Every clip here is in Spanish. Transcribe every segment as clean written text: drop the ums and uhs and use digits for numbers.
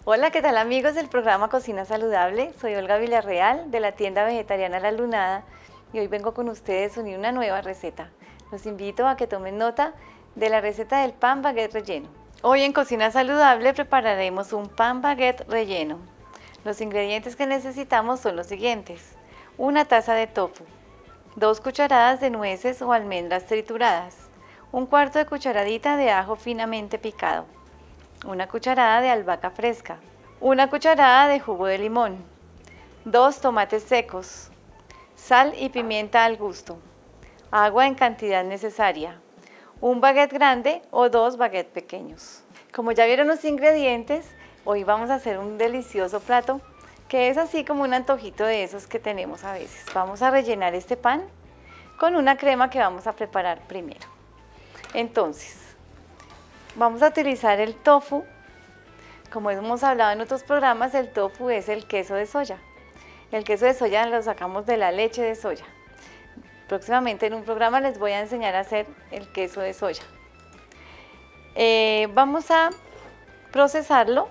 Hola, ¿qué tal amigos del programa Cocina Saludable? Soy Olga Villarreal de la tienda vegetariana La Lunada y hoy vengo con ustedes a unir una nueva receta. Los invito a que tomen nota de la receta del pan baguette relleno. Hoy en Cocina Saludable prepararemos un pan baguette relleno. Los ingredientes que necesitamos son los siguientes: una taza de tofu, 2 cucharadas de nueces o almendras trituradas, un cuarto de cucharadita de ajo finamente picado, una cucharada de albahaca fresca, una cucharada de jugo de limón, 2 tomates secos, sal y pimienta al gusto, agua en cantidad necesaria, un baguette grande o 2 baguettes pequeños. Como ya vieron los ingredientes, hoy vamos a hacer un delicioso plato que es así como un antojito de esos que tenemos a veces. Vamos a rellenar este pan con una crema que vamos a preparar primero. Entonces, vamos a utilizar el tofu. Como hemos hablado en otros programas, el tofu es el queso de soya. El queso de soya lo sacamos de la leche de soya. Próximamente en un programa les voy a enseñar a hacer el queso de soya. Vamos a procesarlo.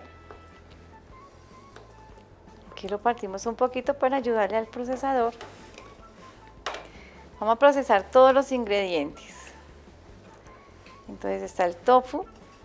Aquí lo partimos un poquito para ayudarle al procesador. Vamos a procesar todos los ingredientes. Entonces está el tofu,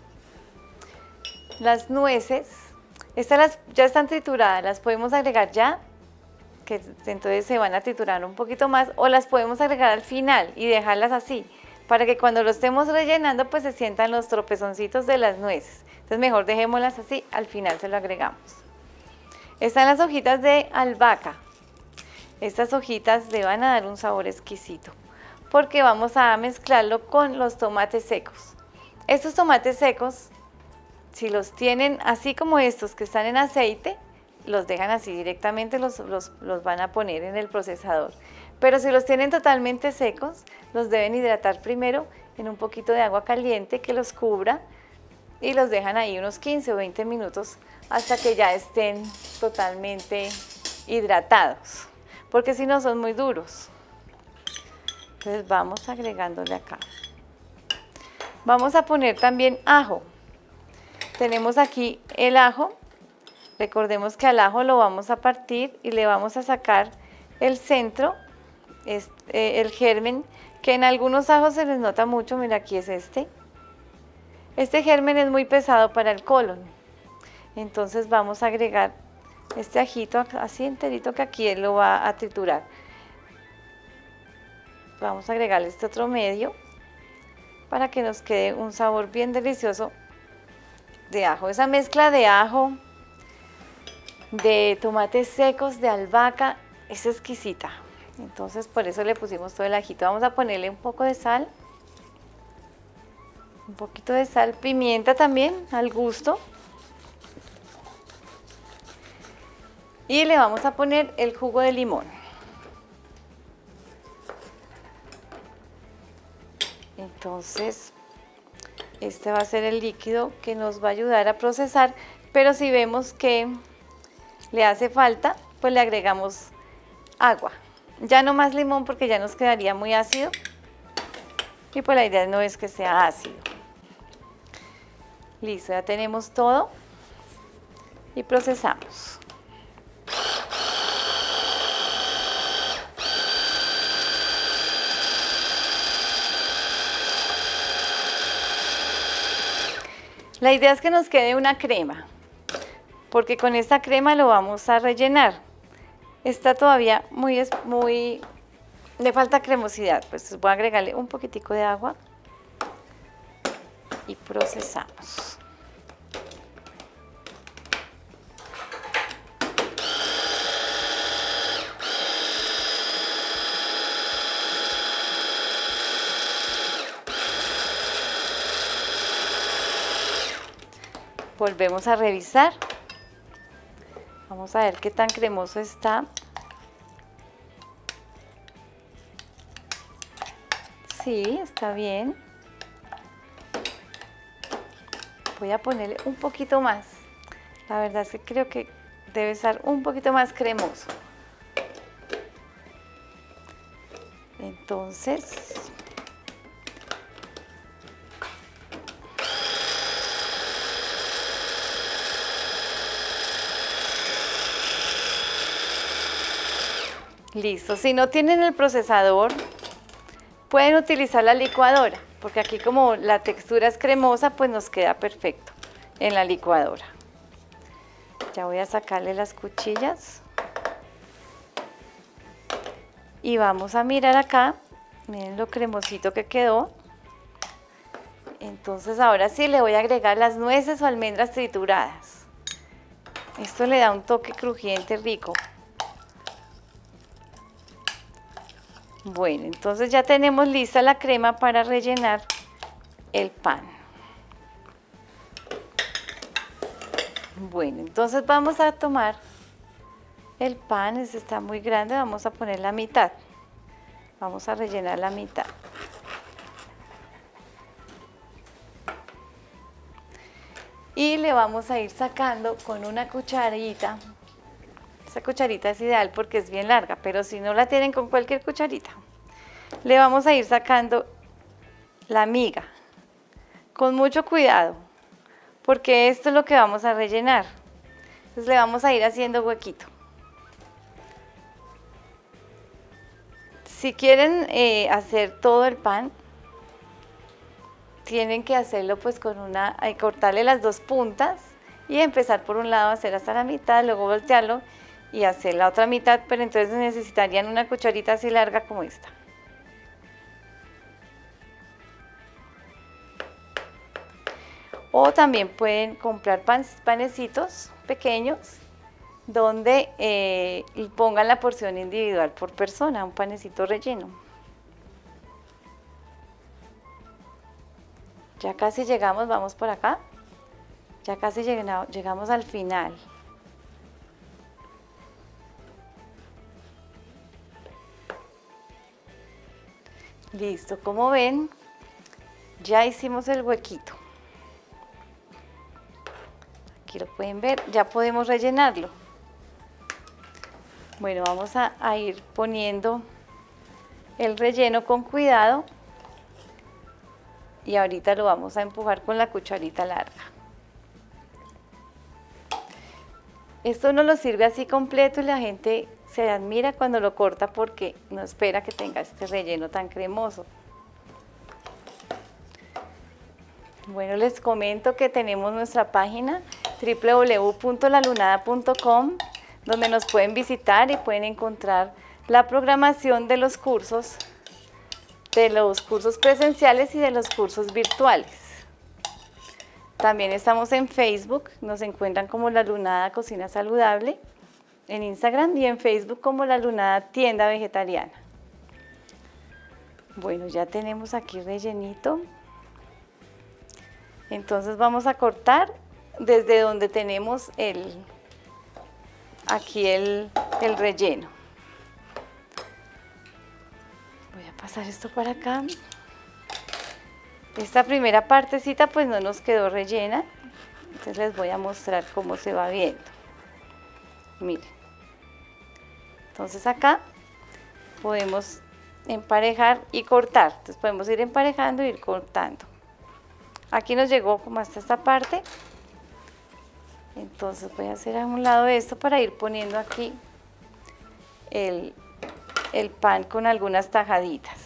las nueces, estas ya están trituradas, las podemos agregar ya, que entonces se van a triturar un poquito más, o las podemos agregar al final y dejarlas así, para que cuando lo estemos rellenando pues se sientan los tropezoncitos de las nueces. Entonces mejor dejémoslas así, al final se lo agregamos. Están las hojitas de albahaca. Estas hojitas le van a dar un sabor exquisito, porque vamos a mezclarlo con los tomates secos. Estos tomates secos, si los tienen así como estos que están en aceite, los dejan así directamente, los van a poner en el procesador. Pero si los tienen totalmente secos, los deben hidratar primero en un poquito de agua caliente que los cubra y los dejan ahí unos 15 o 20 minutos hasta que ya estén totalmente hidratados, porque si no son muy duros. Entonces vamos agregándole acá. Vamos a poner también ajo. Tenemos aquí el ajo. Recordemos que al ajo lo vamos a partir y le vamos a sacar el centro, el germen, que en algunos ajos se les nota mucho. Mira, aquí es este. Este germen es muy pesado para el colon. Entonces vamos a agregar este ajito así enterito, que aquí él lo va a triturar. Vamos a agregarle este otro medio para que nos quede un sabor bien delicioso de ajo. Esa mezcla de ajo, de tomates secos, de albahaca, es exquisita. Entonces por eso le pusimos todo el ajito. Vamos a ponerle un poco de sal, un poquito de sal, pimienta también al gusto. Y le vamos a poner el jugo de limón. Entonces, este va a ser el líquido que nos va a ayudar a procesar, pero si vemos que le hace falta, pues le agregamos agua. Ya no más limón porque ya nos quedaría muy ácido y pues la idea no es que sea ácido. Listo, ya tenemos todo y procesamos. La idea es que nos quede una crema, porque con esta crema lo vamos a rellenar. Está todavía le falta cremosidad, pues voy a agregarle un poquitico de agua y procesamos. Volvemos a revisar. Vamos a ver qué tan cremoso está. Sí, está bien. Voy a ponerle un poquito más. La verdad es que creo que debe estar un poquito más cremoso. Entonces, Listo, si no tienen el procesador, pueden utilizar la licuadora, porque aquí como la textura es cremosa, pues nos queda perfecto en la licuadora. Ya voy a sacarle las cuchillas. Y vamos a mirar acá, miren lo cremosito que quedó. Entonces ahora sí le voy a agregar las nueces o almendras trituradas. Esto le da un toque crujiente rico. Bueno, entonces ya tenemos lista la crema para rellenar el pan. Bueno, entonces vamos a tomar el pan, este está muy grande, vamos a poner la mitad. Vamos a rellenar la mitad. Y le vamos a ir sacando con una cucharita. Esta cucharita es ideal porque es bien larga, pero si no la tienen con cualquier cucharita, le vamos a ir sacando la miga. Con mucho cuidado, porque esto es lo que vamos a rellenar. Entonces le vamos a ir haciendo huequito. Si quieren hacer todo el pan, tienen que hacerlo pues con cortarle las dos puntas y empezar por un lado a hacer hasta la mitad, luego voltearlo y hacer la otra mitad, pero entonces necesitarían una cucharita así larga como esta. O también pueden comprar panecitos pequeños donde pongan la porción individual por persona, un panecito relleno. Ya casi llegamos, vamos por acá. Ya casi llegamos al final. Listo, como ven, ya hicimos el huequito. Aquí lo pueden ver, ya podemos rellenarlo. Bueno, vamos a ir poniendo el relleno con cuidado y ahorita lo vamos a empujar con la cucharita larga. Esto no lo sirve así completo y la gente se admira cuando lo corta porque no espera que tenga este relleno tan cremoso. Bueno, les comento que tenemos nuestra página www.lalunada.com, donde nos pueden visitar y pueden encontrar la programación de los cursos presenciales y de los cursos virtuales. También estamos en Facebook, nos encuentran como La Lunada Cocina Saludable, en Instagram y en Facebook como La Lunada Tienda Vegetariana. Bueno, ya tenemos aquí rellenito. Entonces vamos a cortar desde donde tenemos aquí el relleno. Voy a pasar esto para acá. Esta primera partecita pues no nos quedó rellena, entonces les voy a mostrar cómo se va viendo. Miren, entonces acá podemos emparejar y cortar, entonces podemos ir emparejando e ir cortando. Aquí nos llegó como hasta esta parte, entonces voy a hacer a un lado esto para ir poniendo aquí el pan con algunas tajaditas.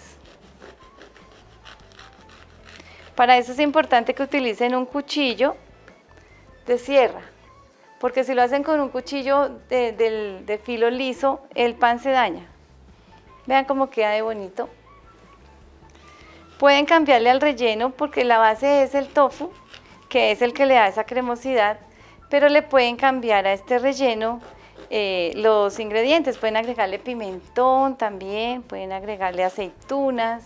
Para eso es importante que utilicen un cuchillo de sierra, porque si lo hacen con un cuchillo de filo liso, el pan se daña. Vean cómo queda de bonito. Pueden cambiarle al relleno porque la base es el tofu, que es el que le da esa cremosidad, pero le pueden cambiar a este relleno los ingredientes. Pueden agregarle pimentón también, pueden agregarle aceitunas,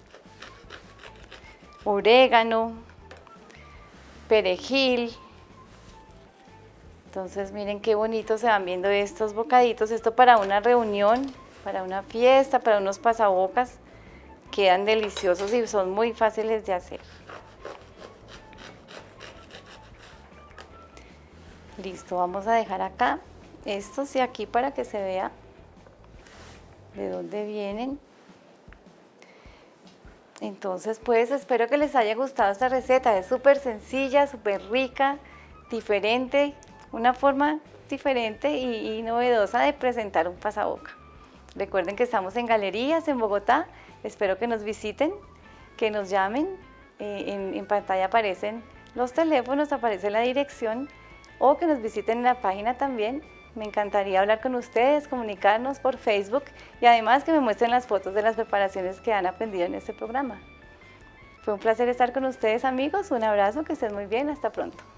orégano, perejil. Entonces miren qué bonito se van viendo estos bocaditos. Esto para una reunión, para una fiesta, para unos pasabocas. Quedan deliciosos y son muy fáciles de hacer. Listo, vamos a dejar acá estos y aquí para que se vea de dónde vienen. Entonces pues espero que les haya gustado esta receta. Es súper sencilla, súper rica, diferente, una forma diferente y novedosa de presentar un pasaboca. Recuerden que estamos en Galerías en Bogotá, espero que nos visiten, que nos llamen, en pantalla aparecen los teléfonos, aparece la dirección, o que nos visiten en la página también. Me encantaría hablar con ustedes, comunicarnos por Facebook y además que me muestren las fotos de las preparaciones que han aprendido en este programa. Fue un placer estar con ustedes, amigos, un abrazo, que estén muy bien, hasta pronto.